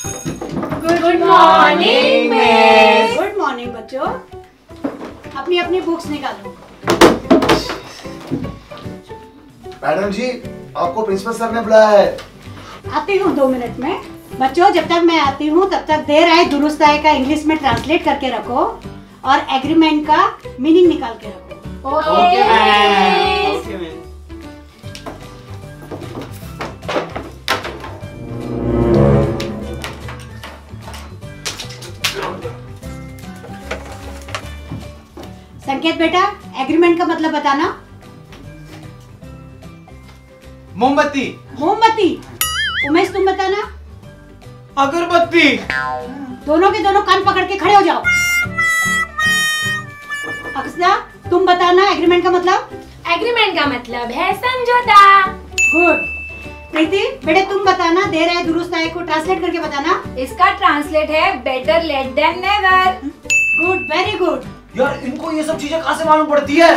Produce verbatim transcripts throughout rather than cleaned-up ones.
Good morning miss. Good morning बच्चों, अपनी अपनी बुक्स निकालो। मैडम जी, आपको प्रिंसिपल सर ने बुलाया है। आती हूँ दो मिनट में। बच्चों, जब तक मैं आती हूँ तब तक देर आए दुरुस्त आए का इंग्लिश में ट्रांसलेट करके रखो और एग्रीमेंट का मीनिंग निकाल के रखो। Okay miss. संकेत बेटा, एग्रीमेंट का मतलब बताना। मोमबत्ती। मोमबत्ती। उमेश, तुम बताना। अगरबत्ती। दोनों के दोनों कान पकड़ के खड़े हो जाओ। अक्षरा, तुम बताना एग्रीमेंट का मतलब। एग्रीमेंट का मतलब है समझौता। गुड। प्रीति बेटे, तुम बताना देर आए दुरुस्त आए को ट्रांसलेट करके बताना। इसका ट्रांसलेट है better late than never. Good, very good. यार, इनको ये सब चीजें कहाँ से मालूम पड़ती है?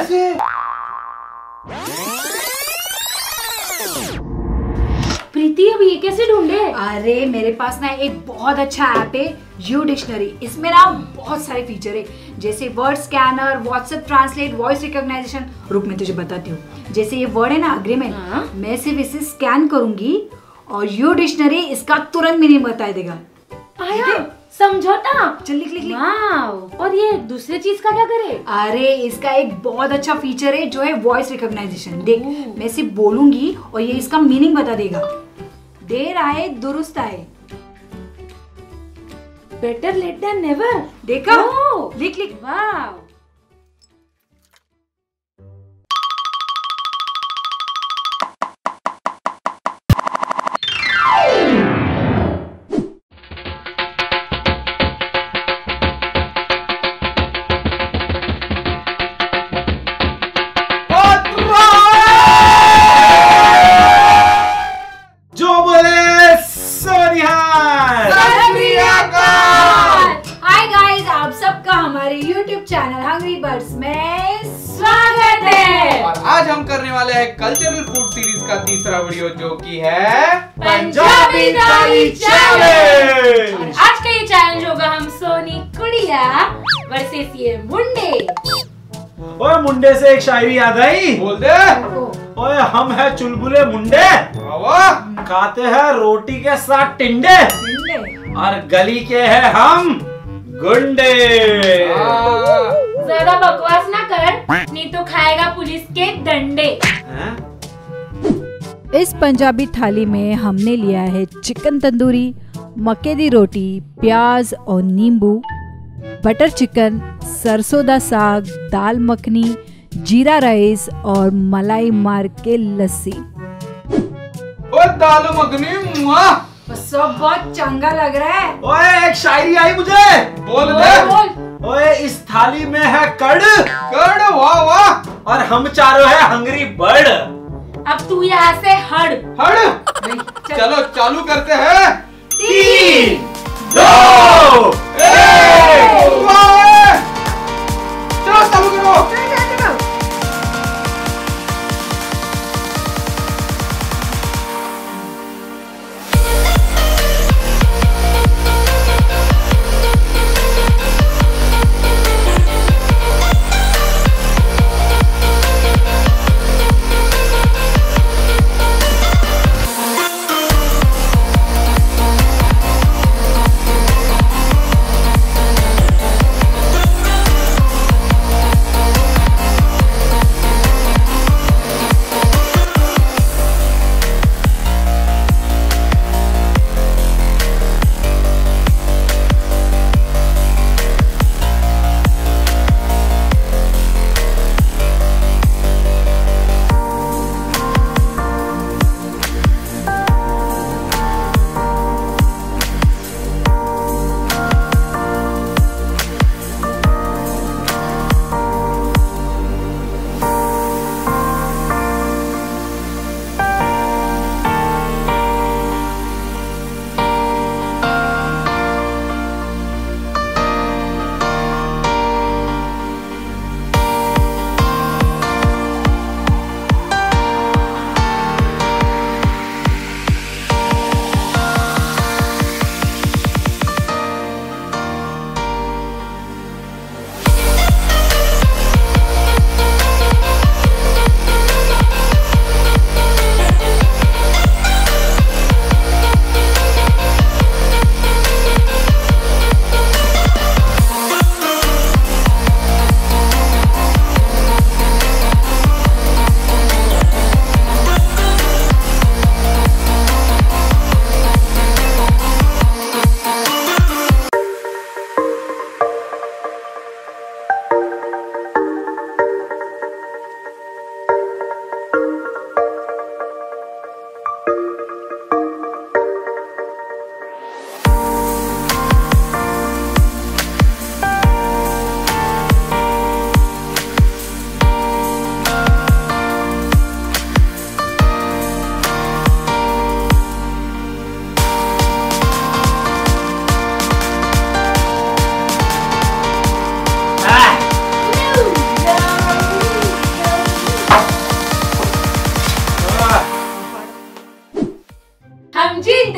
प्रीति, अब ये कैसे ढूंढे? अरे मेरे पास ना एक बहुत अच्छा ऐप है, यू डिक्शनरी। इसमें ना बहुत सारे फीचर है, जैसे word scanner, WhatsApp translate, voice recognition. रुक, मैं तुझे बताती हूँ। जैसे ये वर्ड है ना अग्रीमेंट, मैं सिर्फ इसे स्कैन करूंगी और यू डिक्शनरी इसका तुरंत मीनिंग बता देगा। आया समझौता। चल लिख लिख लिख। वाव। और ये दूसरे चीज का क्या करे? अरे इसका एक बहुत अच्छा फीचर है जो है वॉइस रिकॉग्नाइजेशन। देख, मैं सिर्फ बोलूंगी और ये इसका मीनिंग बता देगा। देर आए दुरुस्त आए। Better late than never. देखा? ओह, लिख लिख। वाव। चैनल हंग्री बर्ड्स में स्वागत है। और आज हम करने वाले हैं कल्चरल फूड सीरीज का तीसरा वीडियो, जो कि है पंजाबी थाली चैलेंज। आज का ये चैलेंज होगा हम सोनी कुड़िया वर्सेस ये मुंडे। ओए मुंडे से एक शायरी याद आई। बोल दे। ओए हम है चुलबुले मुंडे, खाते हैं रोटी के साथ टिंडे, और गली के हैं हम गुंडे। ज्यादा बकवास ना कर, नहीं तो खाएगा पुलिस के डंडे। इस पंजाबी थाली में हमने लिया है चिकन तंदूरी, मक्के दी रोटी, प्याज और नींबू, बटर चिकन, सरसों दा साग, दाल मखनी, जीरा राइस और मलाई मार के लस्सी। ओ दाल मखनी मुआ, सब बहुत चंगा लग रहा है। ओए एक शायरी आई मुझे। बोल दे। बोल। ओए इस थाली में है कड़ कड़, वाह वाह, और हम चारों है हंगरी बर्ड। अब तू यहाँ से हड़ हड़। चलो चालू करते हैं। तीन, दो, एक। चलो चालू करो।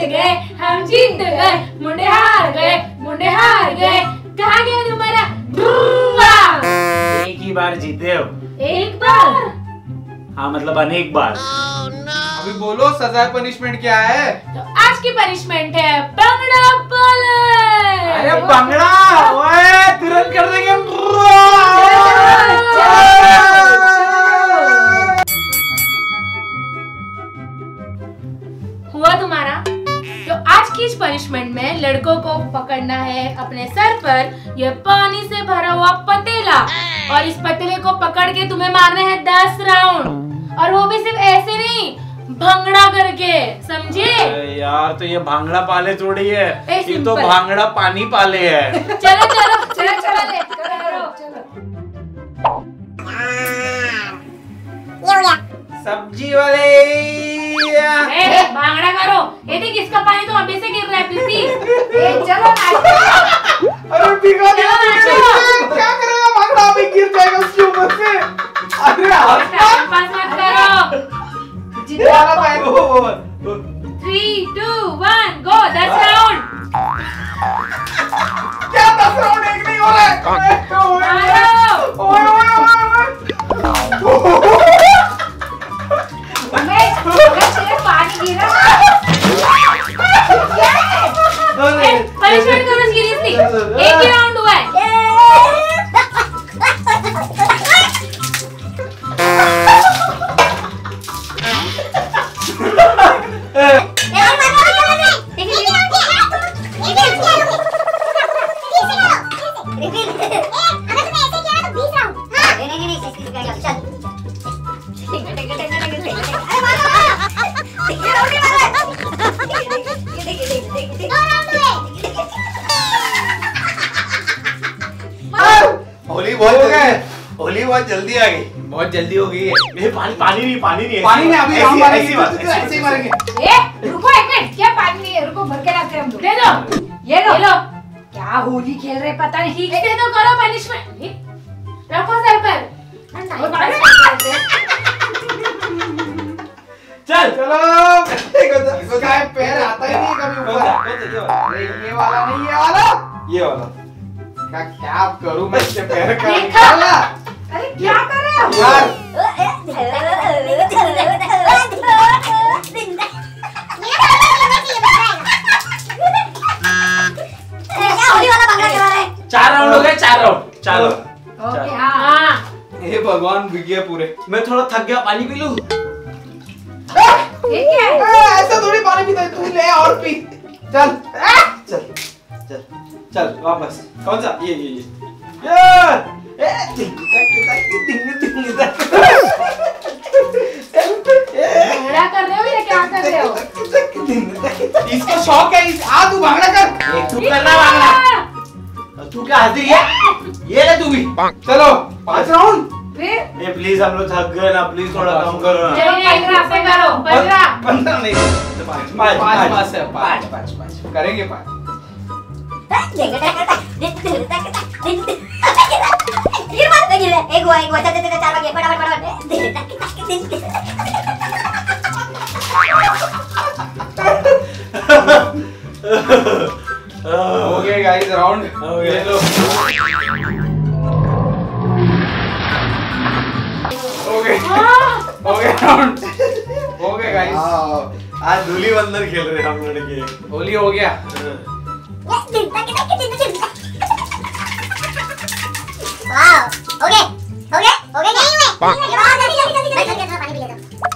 गए, हम जीत गए, मुंडे हार गए, मुंडे हार गए। कहाँ गया तुम्हारा ड्रुआ? एक ही बार जीते हो। एक बार? हाँ मतलब अनेक बार। अभी बोलो सजा पनिशमेंट क्या है? तो आज की पनिशमेंट है भंगड़ा पालन। अरे भंगड़ा, ओए तुरंत कर देंगे। हुआ तुम्हारा? तो आज की इस पनिशमेंट में लड़कों को पकड़ना है अपने सर पर यह पानी से भरा हुआ पतीला, और इस पतीले को पकड़ के तुम्हें मारने हैं दस राउंड, और वो भी सिर्फ ऐसे नहीं, भंगड़ा करके, समझे? यार तो ये भांगड़ा पाले थोड़ी है, ए, ये तो सिंपल। भांगड़ा पानी पाले है। चलो चलो चलो चलो ले, करो, चलो। सब्जी वाले ए, भांगड़ा करो। ये देख इसका पानी तो अभी से गिर रहा है प्रीति। ए, चलो नाचो। अरे भिगो दिया चलो, तुमने। चलो। क्या करेगा भांगड़ा? अभी गिर जाएगा उसके ऊपर से। अरे टाइम पास मत करो। वाला time. Three two one go, दस राउंड। क्या दस राउंड एक नहीं हो रहा है? मारो। ओए ओए ओए मैं मैं तेरे पानी गिरा। ए, पनिशमेंट करो सीरियसली। एक ही राउंड हुआ है। होली बहुत जल्दी होली बहुत जल्दी आ गई। बहुत जल्दी हो गई है। ये पानी पानी नहीं पानी नहीं पानी नहीं, अभी हम ऐसी- मारेंगे, ऐसी बात, ऐसे ऐसी ही बात। मारेंगे। ए, रुको एक मिनट, क्या पानी नहीं है? रुको, भर के लाते हैं हम लोग। दे दो, ये लो। ये लो। क्या होली खेल रहे पता नहीं। ठीक से तो करो पनिशमेंट। रखो सर पर। और बाहर चल चलो। इसका पैर आता ही नहीं कभी कौन ऊपर। सा? कौन सा? ये वाला? अरे ये वाला नहीं, ये वाला। ये वाला। क्या क्या करूं मैं इसके पैर का? देखा? वाला। अरे क्या कर रहे हो? यार चार राउंड हो गए, चार राउंड चार राउंड। ओके, हाँ। हाँ। हे भगवान, बिक गया पूरे। मैं थोड़ा थक गया, पानी पी लूं? ये क्या है? ए, ऐसा थोड़ी पानी पीता है, तू ले और पी। चल चल चल चल वापस। कौन सा? ये ये ये यार ए टिंग टक टक टिंग टिंग टक। भंगड़ा कर रहे हो या क्या कर रहे हो? इसको शौक है। इस आ तू भांगड़ा कर। एक तू करना वाला। तू क्या हंसी है? ये ले तू भी। चलो पांच राउंड। फिर ए प्लीज हम लोग थक गए ना, प्लीज थोड़ा कम करो ना। नहीं नहीं, पंद्रह से करो, पंद्रह। पंद्रह नहीं, पाँच पाँच पाँच पाँच है, पाँच पाँच। पाँच पाँच। करेंगे पाँच। एक हुआ एक हुआ चल चल चार बजे फटाफट हो गए गाइस राउंड। हो गए। ले लो। हो गए हो गए राउंड। हो गए गाइस। आज धूली बंदर खेल रहे हम लड़के। होली हो गया। वाओ हो गए हो गए हो गए नहीं हुए जल्दी जल्दी जल्दी जल्दी पानी पी ले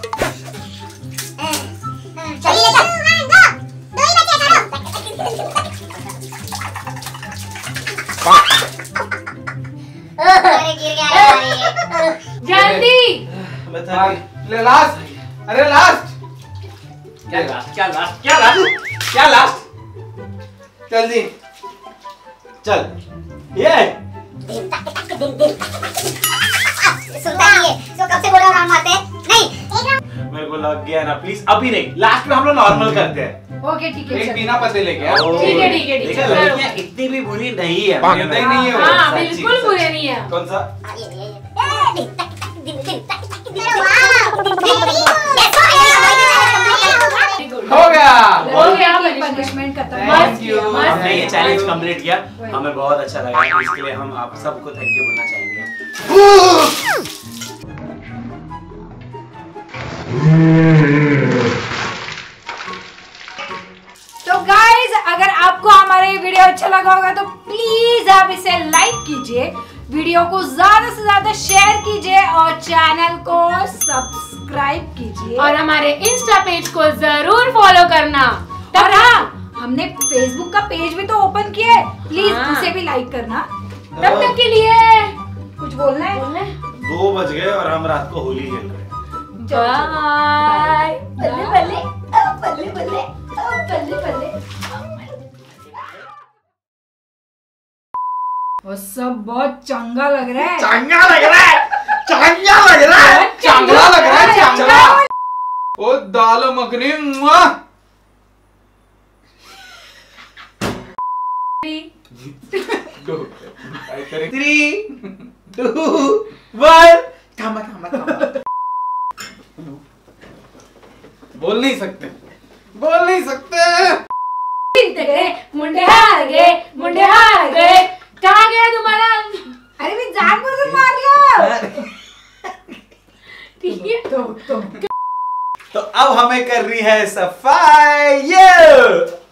तो चलिए ले चल दो ही बचे करो अरे गिर गया अरे जल्दी। मैं हाँ, थक ले लास्ट। अरे लास्ट। क्या लास्ट क्या लास्ट क्या लास्ट क्या लास्ट? जल्दी। चल ये सुनता नहीं है तो कब से बोल रहा हूँ राउंड मारते हैं नहीं एक राउंड मेरे को लग गया ना, प्लीज अभी नहीं, लास्ट में हम लोग नॉर्मल करते हैं। ओके ठीक है एक चल। बिना पते लेके आ। ठीक है, ठीक है, ठीक है, देखा, चलो। लड़कियां इतनी भी बुरी नहीं है। कहता ही नहीं है वो। हाँ सच्ची, बिल्कुल सच्ची। बुरे नहीं है। कौन सा? आ, ये ये ये दिन तक तक दिन दिन तक तक दिन वाह वेरी गुड हो गया हो गया punishment। पनिशमेंट खत्म। Thank you। मस्त हमने ये किया, चैलेंज मस्त कंप्लीट किया, हमें बहुत अच्छा लगा, इसके लिए हम आप सबको थैंक यू बोलना चाहेंगे। तो गाइज अगर आपको हमारा ये वीडियो अच्छा लगा होगा तो प्लीज आप इसे लाइक कीजिए, वीडियो को ज्यादा से ज्यादा शेयर कीजिए और चैनल को सब्सक्राइब कीजिए और हमारे इंस्टा पेज को जरूर फॉलो करना। और हाँ, हमने फेसबुक का पेज भी तो ओपन किया है, प्लीज हाँ। उसे भी लाइक करना। तब तक के लिए कुछ बोलना है? बोलना है? दो बज गए और हम रात को होली खेल रहे हैं। बाय। बल्ले बल्ले अब बल्ले बल्ले अब बल्ले बल्ले। वो सब बहुत चंगा लग रहा है। चंगा लग रहा है, चंगा लग रहा है, चांगला लग रहा है, चांगला। ओ दाल मखनी मुआ। Three two one. थामा थामा थामा। बोल नहीं सकते, बोल नहीं सकते। मुंडे हार गए, मुंडे हार गए। कहाँ गया तुम्हारा? अरे मैं जानबूझ के मार लिया। ठीक है तो तो तो अब हमें कर रही है सफाई। ये